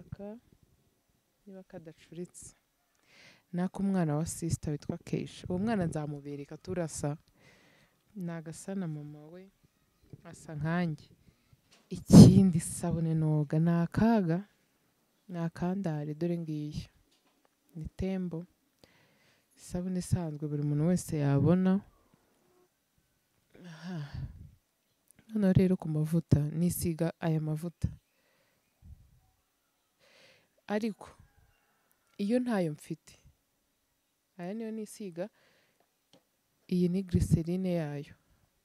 aka niba kadacuritse nako umwana wa sister witwa Keisha. Uwo mwana nzamubereka turasa, nagasa na mama we asa nkanjye. Ikindi sabune noga nakaga nakandare, dore ngiye ni Tembo, sabune isanzwe buri muntu wese yabona. Noneho rero ku mavuta nisiga aya mavuta, ariko iyo ntayo mfite aya niyo nisiga. Iyi ni glycerine yayo.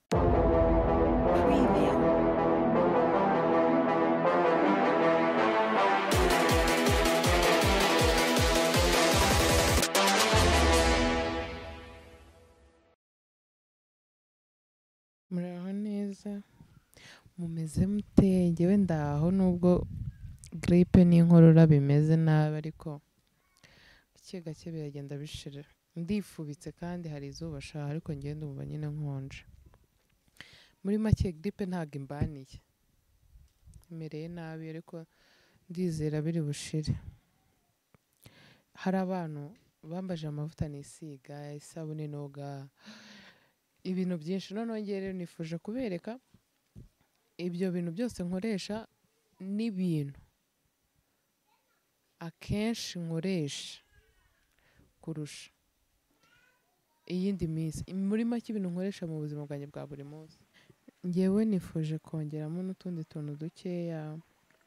Muraho neza, mumeze mute? Njyewe ndaho, nubwo gripe n'inkorora bimeze nabi, ariko gake gake biragenda bishira. Ndifubitse kandi hari izuba sha, ariko njyewe ndumva nyine nkonje. Muri make gripe ntabwo imbaniye, imereye nabi, ariko ndizera biri bushire. Hari abantu bambaje amavuta nisiga, isabune noga, ibintu byinshi. Noneho njyewe rero nifuje kubereka ibyo bintu byose nkoresha, n'ibintu akenshi nkoresha kurusha iyindi minsi. Muri make ibintu nkoresha mu buzima bwanjye bwa buri munsi. Njyewe nifuje kongeramo n'utundi tuntu dukeya,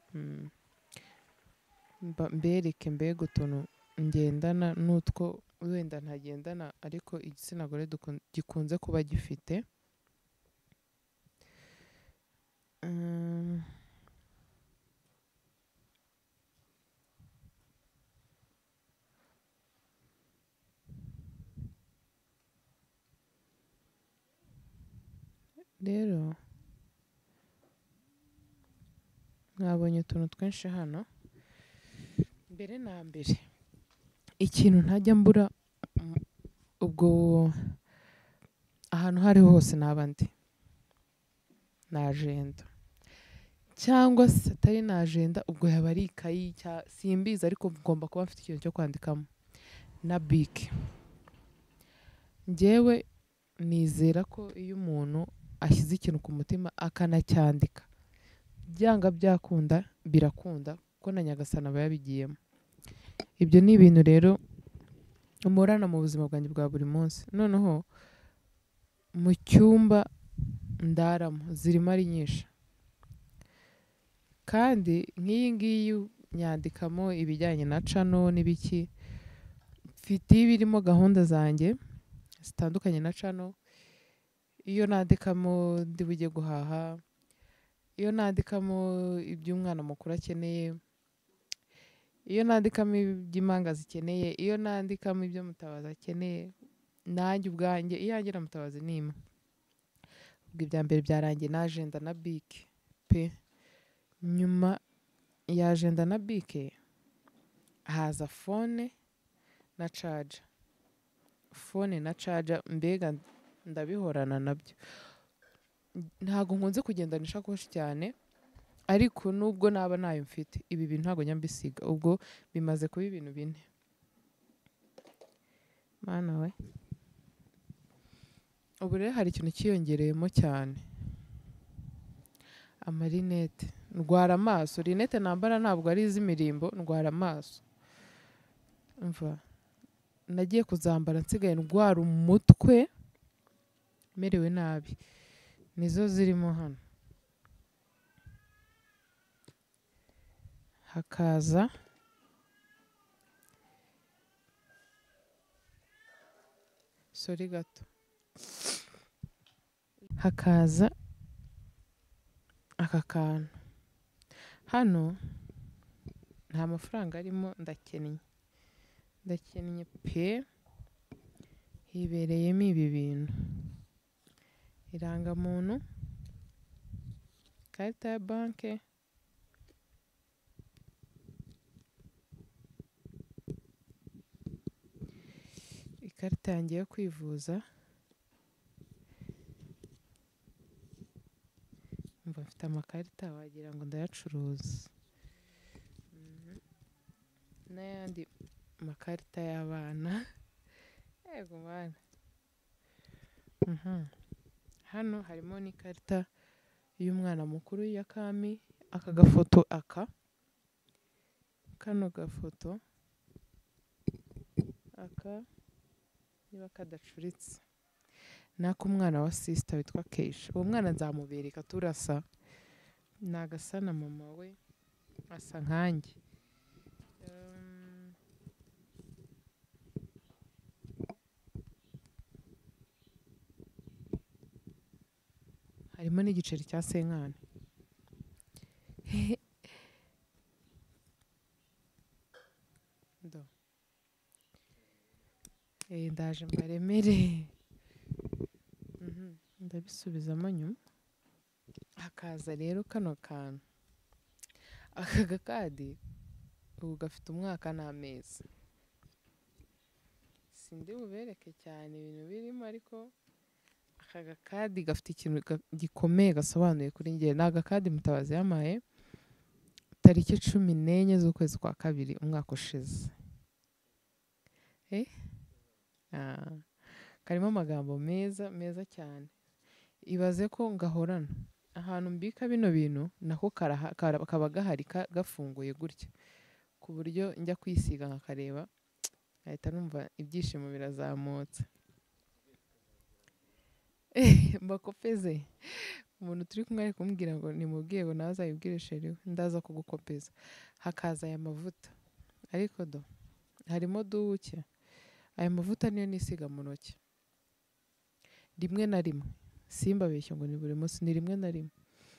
mbereke mbega utuntu ngendana n'utwo wenda ntagendana ariko igitsina gore gikunze kuba gifite. Rero mwabonye utuntu twinshi hano. Mbere na mbere ikintu ntajya mbura ubwo ahantu hari hose naba ndi, na agenda, cyangwa se atari na agenda, ubwo yaba ari ikayi simbizi, ariko ngomba kuba mfite ikintu cyo kwandikamo, na bike. Njyewe nizera ko iyo umuntu ashyize ikintu ku mutima akanacyandika, byanga byakunda birakunda, kuko na Nyagasani aba yabigiyemo. Ibyo ni ibintu rero umurana mu buzima bwanjye bwa buri munsi. Noneho mu cyumba ndaramo zirimo ari nyinshi, kandi nk'iyi ngiyi nyandikamo ibijyanye na channel n'ibiki. Mfite ibirimo gahunda zanjye zitandukanye na channel. Iyo nandikamo ndi bujye guhaha, iyo nandikamo iby'umwana mukuru akeneye, iyo nandikamo iby'impanga zikeneye, iyo nandikamo ibyo Mutabazi akeneye, nanjye ubwanjye iyanjye na Mutabazi ni imwe. Ubwo ibya mbere byarangiye na agenda na bike pe. Nyuma ya agenda na bike haza phone na charger. Phone na charger mbega ndabihorana nabyo. Ntago nkunze kugendana ishakoshi cyane, ariko nubwo naba nayo mfite, ibi bintu ntago nyambisiga. Ubwo bimaze kuba ibintu bine. Mana we, ubu rero hari ikintu cyiyongereyemo cyane, amarinete. Ndwara amaso. Rinete nambara ntabwo ari iz'imirimbo, ndwara amaso. Umva, nagiye kuzambara nsigaye ndwara umutwe, merewe nabi. Nizo zirimo hano. Hakaza sorry gato, hakaza aka kantu hano. Nta mafaranga arimo, ndakennye pe. Hibereyemo ibi bintu: irangamuntu, ikarita ya banke, ikarita yanjye yo kwivuza. Mva mfite amakarita wagira ngo ndayacuruza. n'ayandi makarita y'abana. Yego bana. Hano harimo n'ikarita y'umwana mukuru ya Kami, aka gafoto kano gafoto aka niba kadacuritse n'ak'umwana wa sister witwa Keisha. Uwo mwana nzamubereka turasa, nagasa na mama we asa nkanjye. Harimo n'igiceri cya Senkani. Ndaje mbaremere. Ndabisubizamo nyuma. Hakaza rero kano kantu. Aka gakadi ubu gafite umwaka n'amezi. Sindi bubereke cyane ibintu birimo, ariko aka gakadi gafite ikintu gikomeye gasobanuye kuri njye. Ni agakadi Mutabazi yamaye tariki 14 z'ukwezi kwa kabiri umwaka ushize. Karimo amagambo meza cyane. Ibaze ko ngahorana ahantu mbika bino bintu, nako kaba gahari gafunguye gutya, ku buryo njya kwisiga nkakareba ahita numva ibyishimo birazamutse. Mbakopeze umuntu turi kumwe ari kumbwira ngo nimubwiye ngo naza yibwire sheri ndaza kugukopeza. Hakaza aya mavuta, ariko harimo duke. Aya mavuta niyo nisiga mu ntoki rimwe na rimwe, simbabeshye ngo ni buri munsi, ni rimwe na rimwe.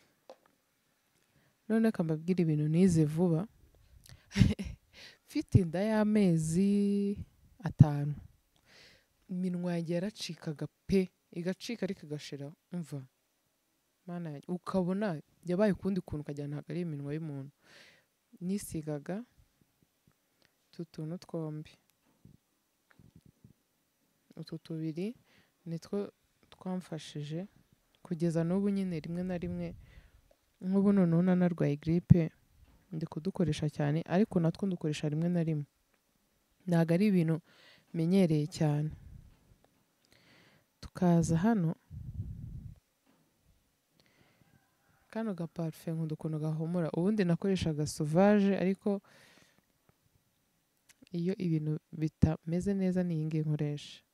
None akambabwira ibintu nize vuba. Mfite inda y'amezi 5, iminwa yanjye yaracikaga pe, igacika ariko igashira. Umva mana, ukabona yabaye ukundi kuntu ukajya ntabwo ari iminwa y'umuntu. Nisigaga tutuntu twombi, utu tubiri nitwo twamfashije kugeza n'ubu. Nyine rimwe na rimwe nk'ubu noneho nanarwaye grippe ndi kudukoresha cyane, ariko natwo ndukoresha rimwe na rimwe, ntabwo ari ibintu menyereye cyane. Tukaza hano kano gaparufe nkunda ukuntu gahumura. Ubundi nakoreshaga Sauvage, ariko iyo ibintu bitameze neza ni iyi ngiyi nkoresha.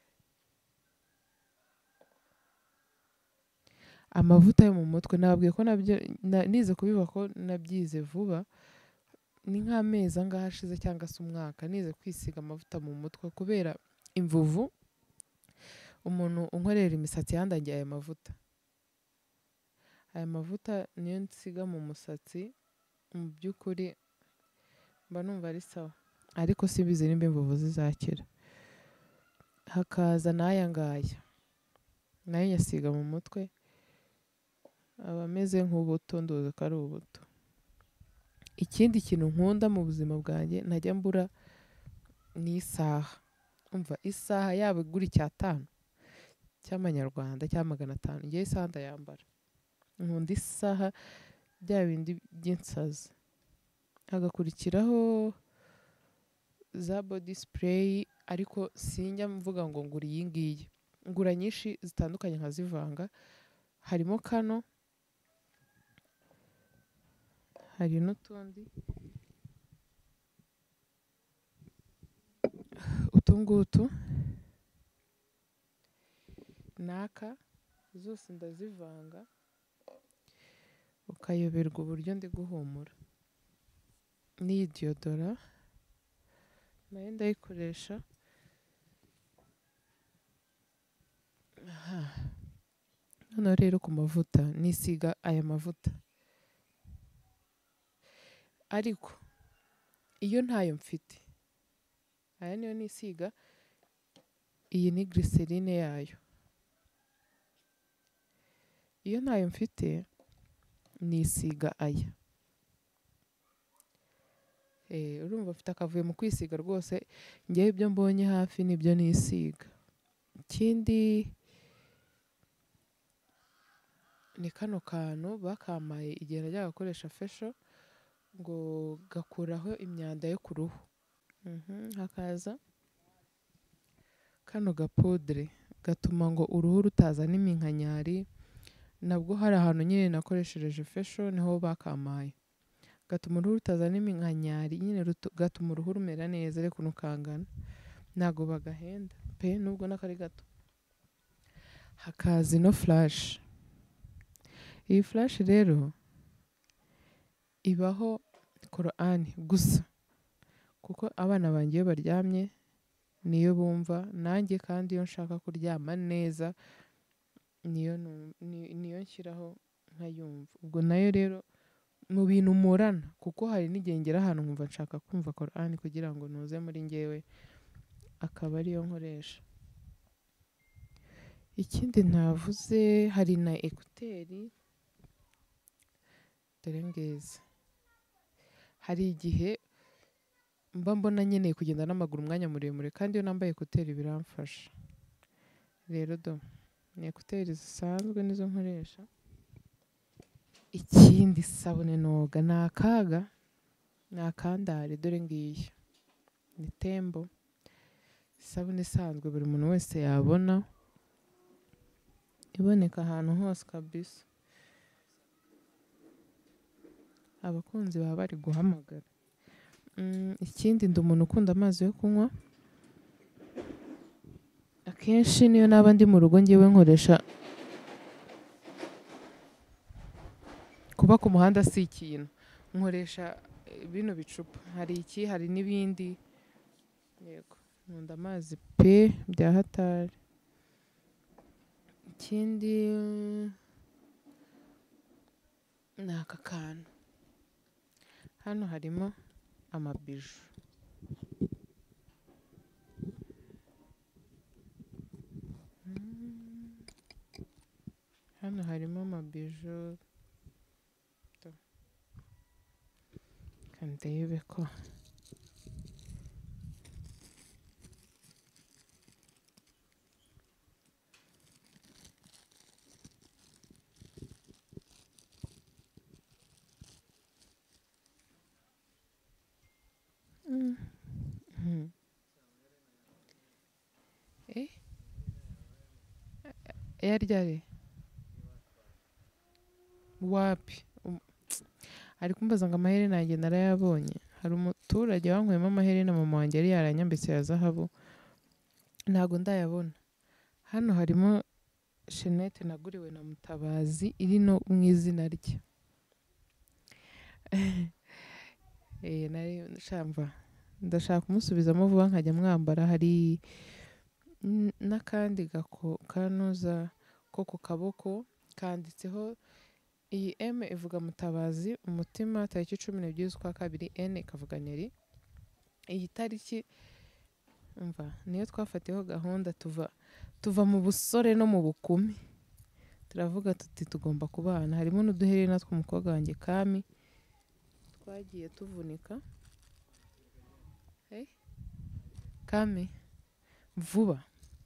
Amavuta yo mu mutwe nababwiye ko nabyo nize kubivuga ko nabyize vuba, ni nk'amezi angahe ashize cyangwa se umwaka nize kwisiga amavuta mu mutwe kubera imvuvu. Umuntu unkorera imisatsi yandangiye aya mavuta. Aya mavuta niyo nsiga mu musatsi, mu by'ukuri mba numva ari sawa, ariko simbizi nimba imvuvu zizakira. Hakaza n'aya ngaya nayo nyasiga mu mutwe, aba ameze nk'ubuto, nduzi ko ari ubuto. Ikindi kintu nkunda mu buzima bwanjye ntajya mbura ni isaha. Umva isaha yaba igura 5 cy'amanyarwanda cyangwa 500, ngiye isaha ndayambara. Nkunda isaha bya bindi by'insazi. Hagakurikiraho za body spray, ariko sinjya mvuga ngo ngura iyi ngiyi, ngura nyinshi zitandukanye nkazivanga. Harimo kano, hari n'utundi, utungutu naka, zose ndazivanga ukayoberwa uburyo ndi guhumura. N'iyi deodora nayo ndayikoresha. Hano rero ku mavuta nisiga aya mavuta, ariko iyo ntayo mfite, aya niyo nisiga. Iyi ni glycerine yayo. Iyo ntayo mfite nisiga aya. Urumva mfite akavuyo mu kwisiga rwose. Ngewe ibyo mbonye hafi nibyo nisiga. Ikindi ni kano kantu bakampaye igihe najyaga gukoresha facial, ngo gakuraho imyanda yo ku ruhu. Hakaza kano gapudre gatuma ngo uruhu rutazana iminkanyari, nabwo hari ahantu nyine nakoreshereje fesho niho bakampaye. Gatuma uruhu rutazana iminkanyari, nyine gatuma uruhu rumera neza ariko nukangana. Ntago bagahenda pe nubwo n'akari gato. Hakaza ino flash. Iyi flash rero ibaho Korani gusa, kuko abana banjye iyo baryamye niyo bumva, nanjye kandi iyo nshaka kuryama neza niyo nshyiraho nkayumva. Ubwo nayo rero mu bintu mporana, kuko hari n'igihe ngera ahantu nkumva nshaka kumva Korani kugira ngo nuze muri njyewe, akaba ariyo nkoresha. Ikindi ntavuze, hari na ekuteri, dore ngizi. Hari igihe mba mbona nkeneye kugenda n'amaguru umwanya muremure, kandi iyo nambaye ekuteri biramfasha. Rero ni ekuteri zisanzwe nizo nkoresha. Ikindi isabune noga ni akaga, ni akandare, dore ngiyi ni Tembo. Isabune isanzwe buri muntu wese yabona, iboneka ahantu hose kabisa. Abakunzi baba bari guhamagara. Ikindi ndi umuntu ukunda amazi yo kunywa. Akenshi niyo naba ndi mu rugo njyewe nkoresha, kuba ku muhanda si ikintu, nkoresha bino bicupa. Hari n'ibindi. Yego, nkunda amazi pe bya hatari. Ikindi ni aka kantu. Hano harimo amabiju. Hano harimo amabiju. Kandebe ko yaryari wapi ari kumbaza ngo amaherena yanjye narayabonye. Hari umuturage wankweyemo amaherena mama wanjye yari yaranyambitse ya zahabu, ntago ndayabona. Hano harimo shenete naguriwe na Mutabazi, iri no mu izina rye. Ndashaka kumusubizamo vuba nkajya mwambara. Hari n'akandi kanuza ko ku kaboko kanditseho, iyi M ivuga Mutabazi, umutima, tariki 12 z'ukwa kabiri, N ikavuga Neri. Iyi tariki umva niyo twafatiyeho gahunda, tuva mu busore no mu bukumi, turavuga tuti tugomba kubana. Harimo n'uduherena tw'umukobwa wanjye Kami twagiye tuvunika. Kami vuba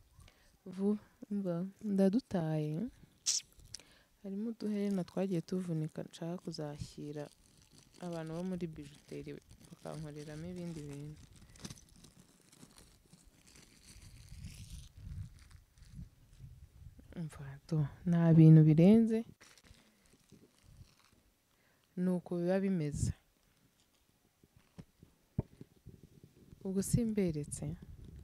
ndadutaye. Harimo uduherena twagiye tuvunika nshaka kuzashyira abantu bo muri bijuteri bakankoreramo ibindi bintu. Nta bintu birenze, nuko biba bimeze. Ubwo simberetse.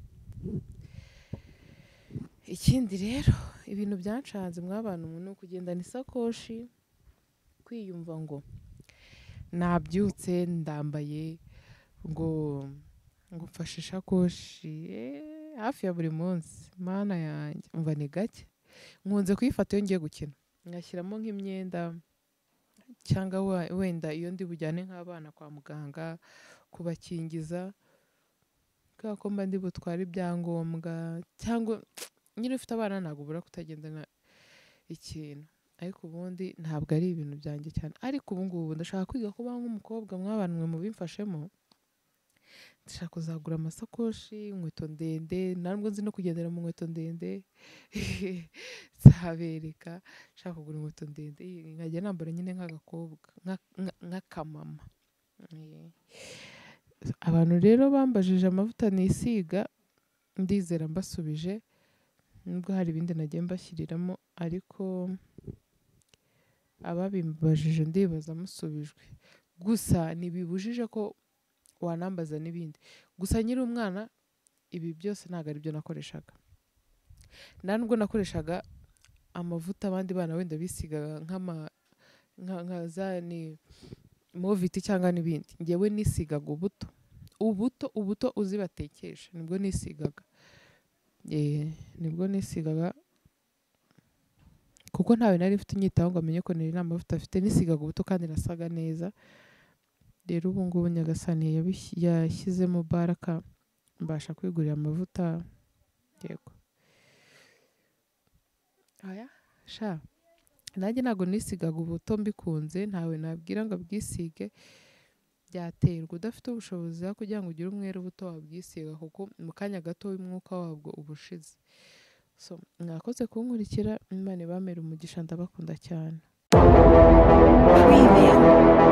Ikindi rero ibintu byancanze mw'abantu ni ukugendana isakoshi, kwiyumva ngo nabyutse ndambaye, ngo mfashe isakoshi hafi ya buri munsi. Mana yanjye umva ni gake. Nkunze kuyifata iyo ngiye gukina, ngashyiramo nk'imyenda, cyangwa wenda iyo ndi bujyane nk'abana kwa muganga kubakingiza, kubera ko mba ndi butware ibyangombwa, cyangwa nyine ufite abana ntabwo ubura kutagendana ikintu. Ariko ubundi ntabwo ari ibintu byanjye cyane. Ariko ubu ngubu ndashaka kwiga kuba nk'umukobwa, mw'abantu mwe mubimfashemo. Ndashaka kuzagura amasakoshi, inkweto ndende, ntabwo nzi no kugendera mu nkweto ndende. Nzabereka, nshaka kugura inkweto ndende nkajya nambara nyine nk'agakobwa, nk'akamama. abantu rero bambajije amavuta nisiga ndizera mbasubije, nubwo hari ibindi nagiye mbashyiriramo, ariko ababimbajije ndibaza musubijwe. Gusa ntibibujije ko wanambaza n'ibindi. Gusa nkiri umwana ibi byose ntabwo ari byo nakoreshaga. Nta nubwo nakoreshaga amavuta abandi bana wenda bisigaga nka za ni moviti cyangwa n'ibindi. Njyewe nisigaga ubuto uzi batekesha nibwo nisigaga. Nibwo nisigaga kuko ntawe nari mfite unyitaho ngo amenye ko nari nta mavuta afite, nisigaga ubuto kandi nasaga neza. Rero ubu ngubu Nyagasani yashyizemo baraka mbasha kwigurira amavuta. Yego. Sha nanjye ntabwo nisigaga ubuto mbikunze, ntawe nabwira ngo abwisige, byaterwa. Udafite ubushobozi kugira ngo ugire umwere ubuto wabwisiga kuko mu kanya gato umwuka wabwo uba ushize. So mwakoze kunkurikira, Imana ibamere umugisha, ndabakunda cyane.